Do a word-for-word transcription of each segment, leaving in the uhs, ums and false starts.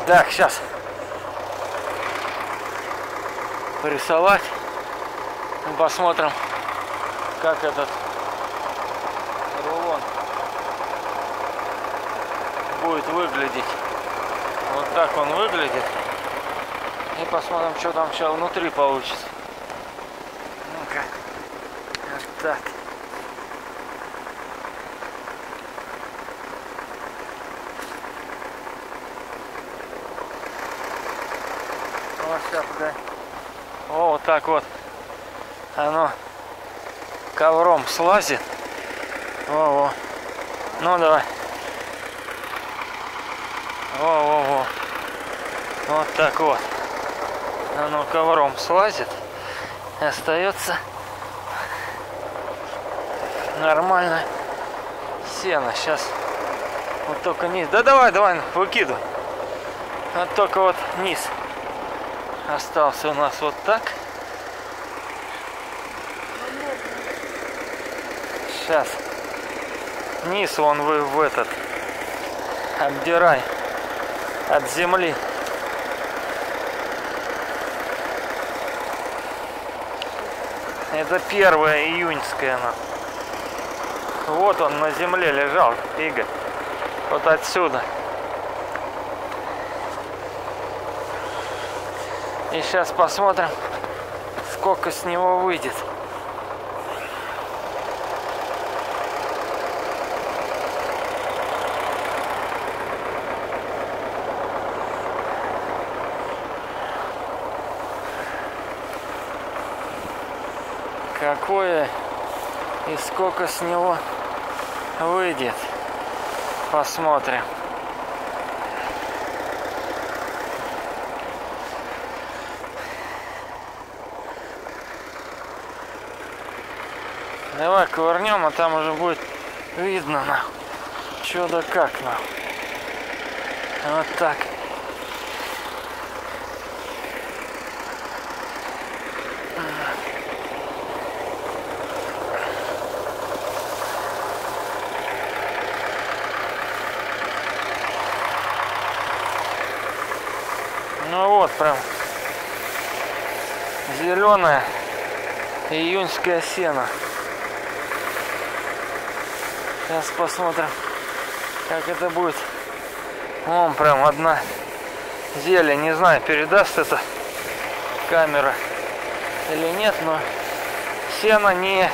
Так, сейчас порисовать. Мы посмотрим, как этот рулон будет выглядеть. Вот так он выглядит. И посмотрим, что там сейчас внутри получится. Ну-ка. Вот так. Вот сейчас, да. О, вот так вот оно ковром слазит. Во-во. Ну давай. Во-во-во. Вот так вот. Оно ковром слазит. И остается нормально сено. Сейчас вот только низ. Да давай, давай, выкидывай. Вот только вот низ остался у нас вот так. Сейчас низ вон вы в этот обдирай от земли. Это первая июньская она. Вот он на земле лежал, Игорь. Вот отсюда. И сейчас посмотрим, сколько с него выйдет. Какое и сколько с него выйдет. Посмотрим. Давай ковырнем, а там уже будет видно, на что да как, на. Вот так. Ну вот прям зеленое июньское сено. Сейчас посмотрим, как это будет. Вон прям одна зелень. Не знаю, передаст это камера или нет, но сено не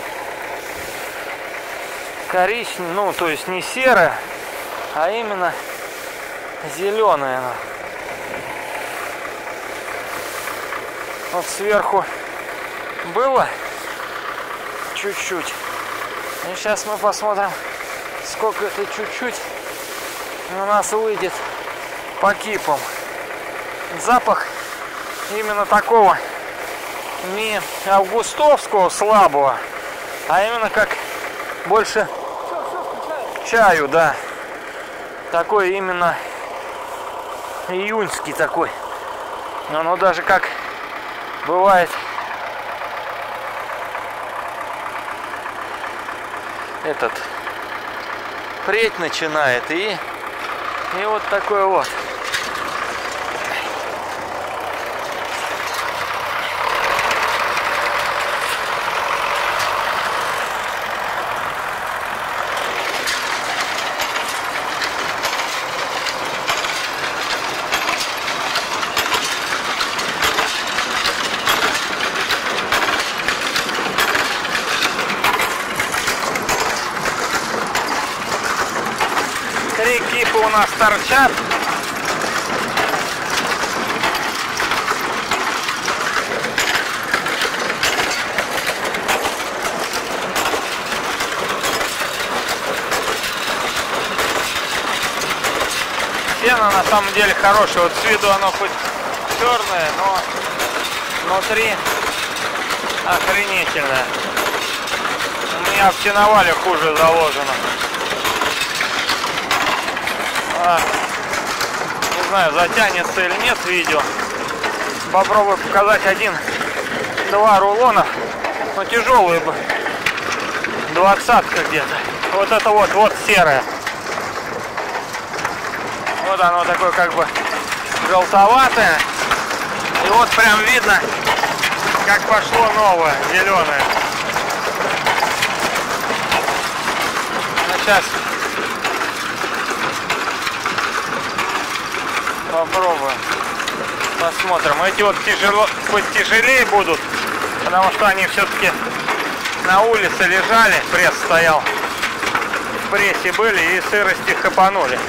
коричневое, ну то есть не серое, а именно зеленое. Вот сверху было чуть-чуть. И сейчас мы посмотрим, сколько это чуть-чуть у нас выйдет по кипам. Запах именно такого не августовского слабого, а именно как больше чаю, да. Такой именно июньский такой. Оно даже как бывает этот преть начинает, и и вот такой вот. Три кипа у нас торчат. Сено на самом деле хорошее. Вот с виду оно хоть черное, но внутри охренительное. У меня в сеновале хуже заложено. А, не знаю, затянется или нет видео. Попробую показать один-два рулона. Но тяжелые бы. Двадцатка где-то. Вот это вот, вот серое. Вот оно такое как бы желтоватое. И вот прям видно, как пошло новое, зеленое. Ну, сейчас попробуем. Посмотрим. Эти вот тяжело, потяжелее будут, потому что они все-таки на улице лежали, пресс стоял. В прессе были и сырости хапанули.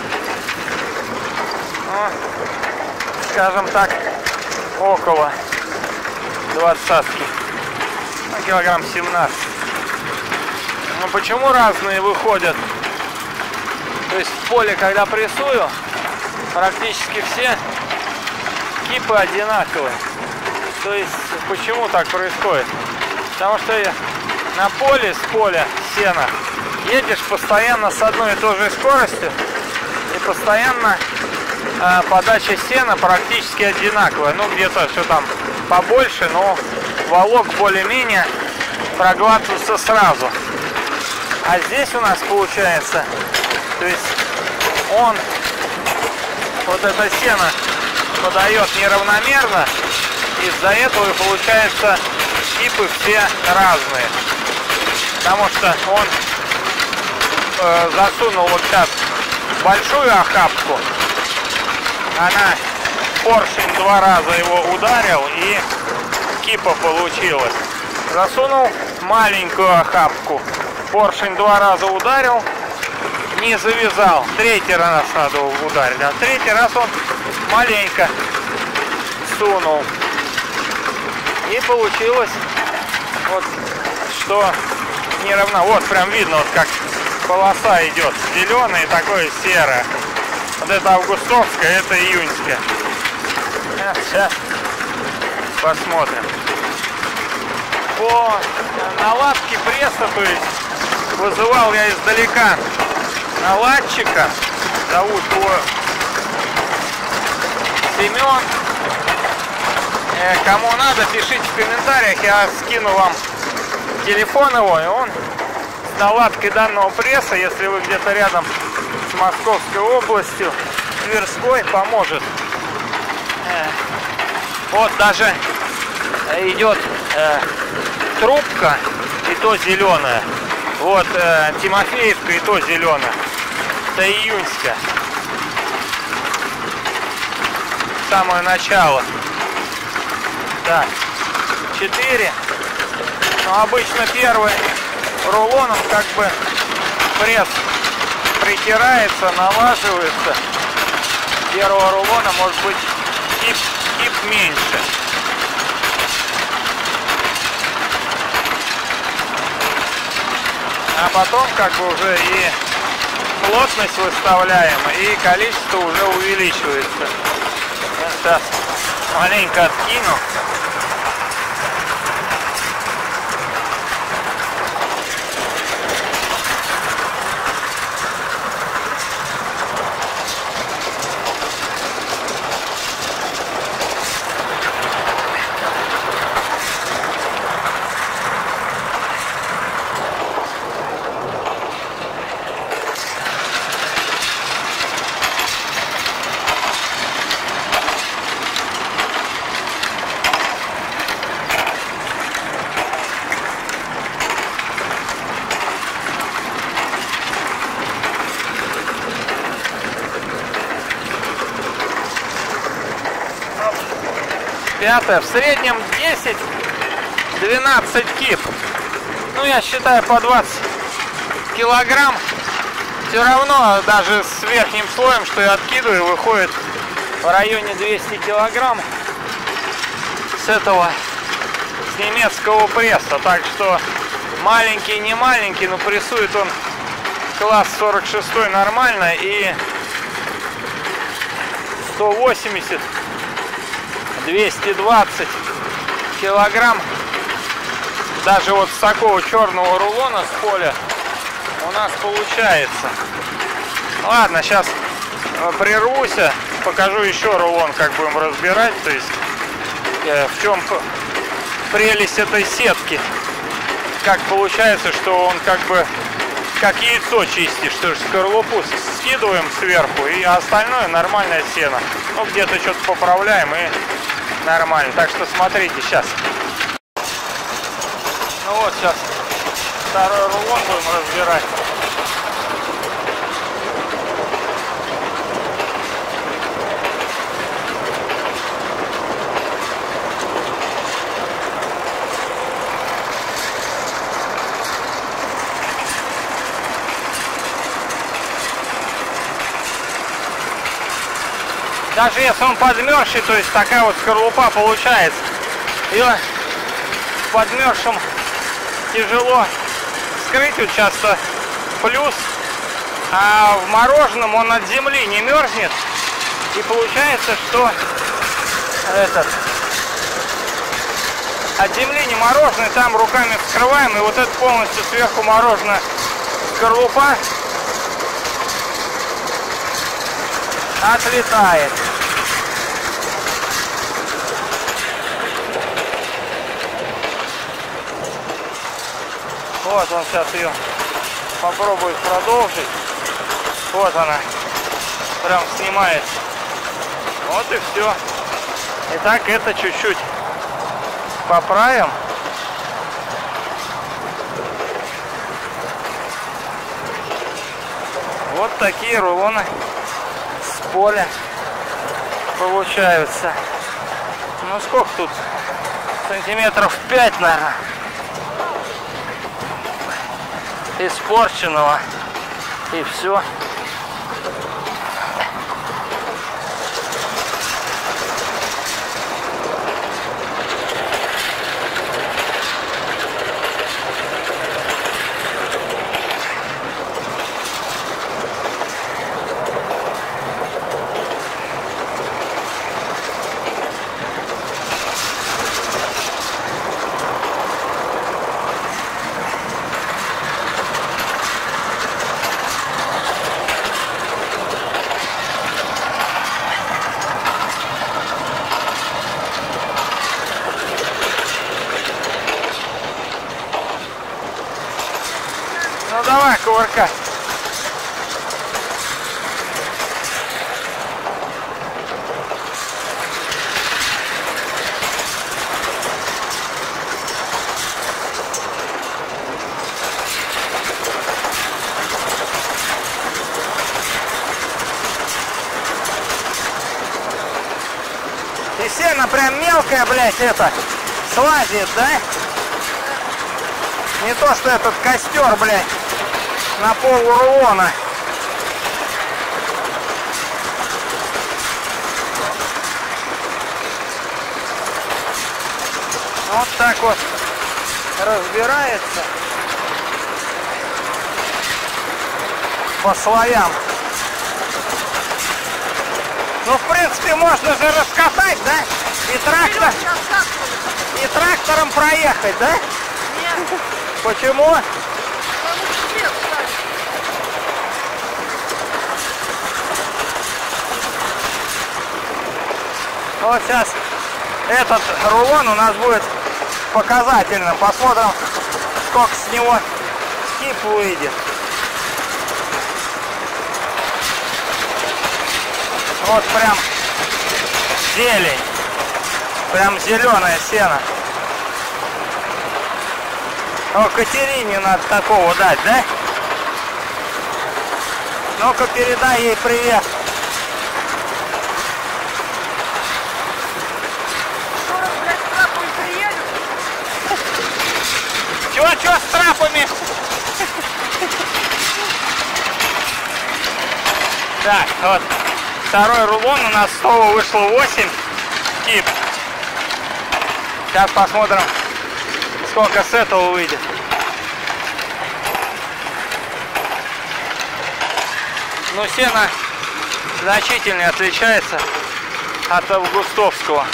Ну, скажем так, около двадцатки, ну, килограмм семнадцать. Ну почему разные выходят? То есть в поле, когда прессую, практически все кипы одинаковые. То есть почему так происходит? Потому что на поле, с поля сена едешь постоянно с одной и той же скоростью, и постоянно э, подача сена практически одинаковая. Ну где-то все там побольше, но волок более-менее проглатывается сразу. А здесь у нас получается, то есть он вот это сено подает неравномерно, из-за этого и получается кипы все разные. Потому что он э, засунул вот сейчас большую охапку, она поршень два раза его ударил и кипа получилась. Засунул маленькую охапку, поршень два раза ударил, не завязал. Третий раз надо ударить, а третий раз он маленько сунул. И получилось вот что неравно. Вот прям видно, вот как полоса идет. Зеленая и такое серое. Вот это августовская, это июньская. Сейчас посмотрим. По наладке пресса, то есть вызывал я издалека наладчика. Зовут его Семен. Кому надо, пишите в комментариях, я скину вам телефон его, и он с наладкой данного пресса, если вы где-то рядом с Московской областью, Тверской, поможет. Вот даже идет э, трубка, и то зеленая. Вот э, Тимофеевка, и то зеленая. Это июньская. Самое начало. Так, четыре. Но обычно первый рулоном как бы пресс притирается, налаживается. Первого рулона может быть кип, кип меньше. А потом как бы уже и плотность выставляем, и количество уже увеличивается. Я сейчас маленько откину. Пятое. В среднем десять-двенадцать кип. Ну, я считаю, по двадцать килограмм. Все равно, даже с верхним слоем, что я откидываю, выходит в районе двухсот килограмм с этого, с немецкого пресса. Так что маленький, не маленький, но прессует он класс сорок шесть нормально, и сто восемьдесят двести двадцать килограмм даже вот с такого черного рулона с поля у нас получается. Ладно, сейчас прервусь, покажу еще рулон, как будем разбирать, то есть э, в чем прелесть этой сетки, как получается, что он как бы как яйцо чистишь, что ж, скорлупу скидываем сверху, и остальное нормальное сено. Ну, где-то что-то поправляем, и нормально. Так что смотрите сейчас. Ну вот, сейчас второй рулон будем разбирать. Даже если он подмерзший, то есть такая вот скорлупа получается. Ее подмерзшим тяжело скрыть, вот часто плюс, а в мороженом он от земли не мерзнет. И получается, что этот от земли не мороженое, там руками вскрываем, и вот это полностью сверху мороженое скорлупа отлетает. Вот он сейчас ее попробует продолжить. Вот она прям снимается. Вот и все. Итак, это чуть-чуть поправим. Вот такие рулоны с поля получаются. Ну сколько тут? Сантиметров пять, наверное. Испорченного. И все. Ну давай, кувыркай. И сено прям мелкое, блядь, это слазит, да? Не то, что этот костер, блядь, на пол рулона. Вот так вот разбирается по слоям. Ну, в принципе, можно же раскатать, да? И трактор, и трактором проехать, да? Нет. Почему? Вот сейчас этот рулон у нас будет показательным. Посмотрим, сколько с него скип выйдет. Вот прям зелень. Прям зеленое сено. О, Катерине надо такого дать, да? Ну-ка, передай ей привет. Чё-чё с трапами? Так, вот второй рулон у нас снова вышло восемь кип. Сейчас посмотрим, сколько с этого выйдет. Ну, сено значительно отличается от августовского.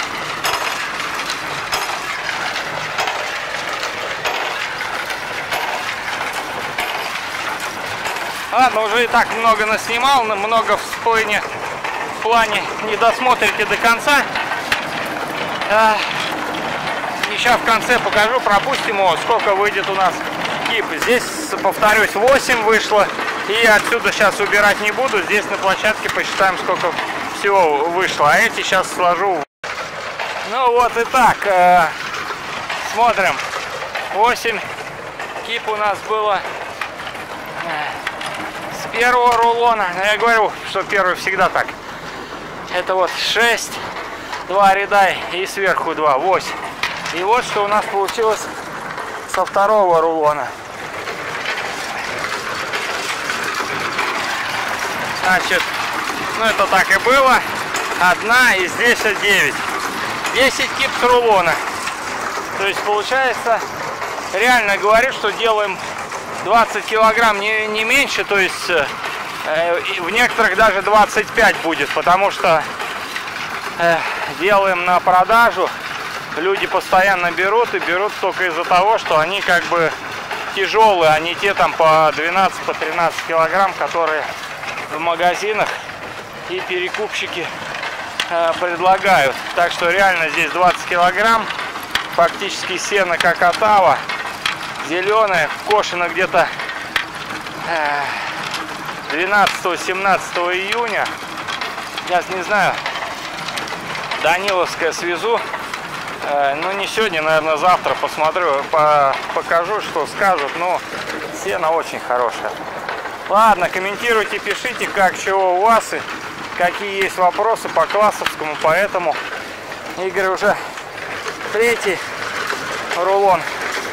Ладно, уже и так много наснимал, много в плане, в плане не досмотрите до конца. А, сейчас в конце покажу, пропустим его, сколько выйдет у нас кип. Здесь повторюсь, восемь вышло. И отсюда сейчас убирать не буду. Здесь на площадке посчитаем, сколько всего вышло. А эти сейчас сложу. Ну вот и так. Э, смотрим. восемь кип у нас было с первого рулона. Но я говорю, что первый всегда так. Это вот шесть, два ряда и сверху два, восемь. И вот что у нас получилось со второго рулона. Значит, ну это так и было. Одна и здесь девять. десять кип с рулона. То есть получается, реально говорю, что делаем двадцать килограмм, не, не меньше. То есть э, в некоторых даже двадцать пять будет. Потому что э, делаем на продажу. Люди постоянно берут и берут только из-за того, что они как бы тяжелые, а не те там по двенадцать, по тринадцать килограмм, которые в магазинах и перекупщики э, предлагают. Так что реально здесь двадцать килограмм, фактически сено как отава, зеленое, кошено где-то э, двенадцатого-семнадцатого июня. Сейчас не знаю, Даниловское свезу. Ну не сегодня, наверное, завтра посмотрю, по покажу, что скажут. Но сено очень хорошее. Ладно, комментируйте, пишите, как, чего у вас и какие есть вопросы по классовскому. Поэтому Игорь уже третий рулон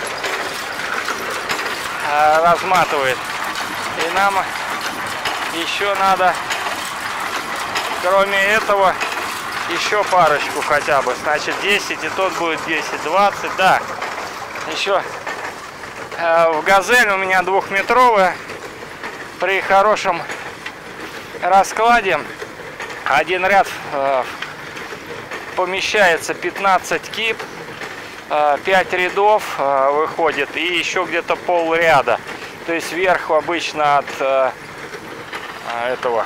разматывает. И нам еще надо, кроме этого, еще парочку хотя бы. Значит, десять, и тот будет десять, двадцать, да. Еще э, в газель у меня двухметровая. При хорошем раскладе один ряд э, помещается пятнадцать кип, э, пять рядов э, выходит, и еще где-то пол ряда. То есть вверх обычно от э, этого...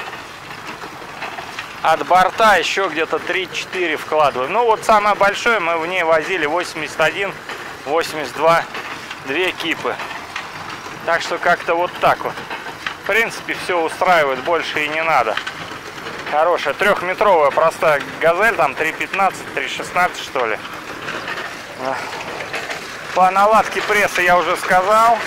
От борта еще где-то три-четыре вкладываем. Ну вот самое большое мы в ней возили восемьдесят один — восемьдесят два, две кипы. Так что как-то вот так вот. В принципе, все устраивает, больше и не надо. Хорошая трехметровая простая газель, там три пятнадцать, три шестнадцать что ли. По наладке пресса я уже сказал.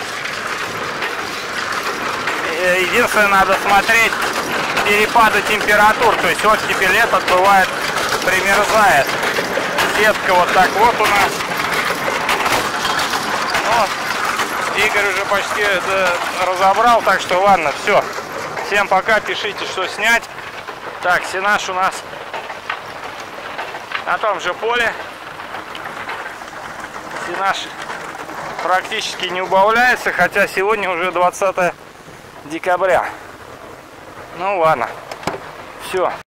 Единственное, надо смотреть перепады температур, то есть оттепель этот бывает примерзает. Сетка вот так вот у нас. Вот. Игорь уже почти разобрал, так что ладно, все. Всем пока, пишите, что снять. Так, сенаж у нас на том же поле. Сенаж практически не убавляется, хотя сегодня уже двадцатое декабря. Ну ладно, все.